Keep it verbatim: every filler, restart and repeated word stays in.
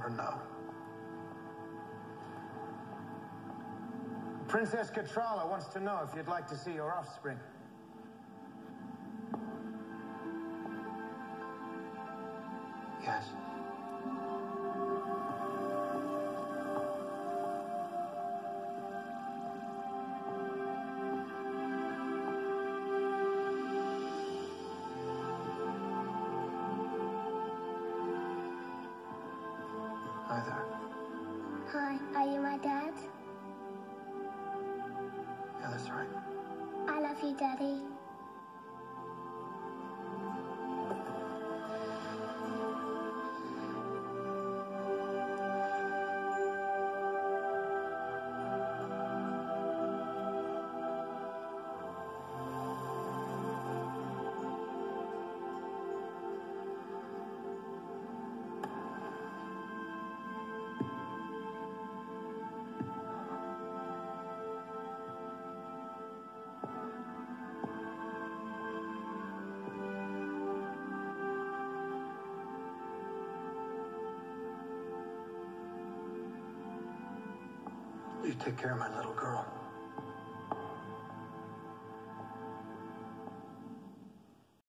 never know. Princess Katrala wants to know if you'd like to see your offspring. Yes. Hi there. Hi, are you my dad? Yeah, that's right. I love you, Daddy. You take care of my little girl.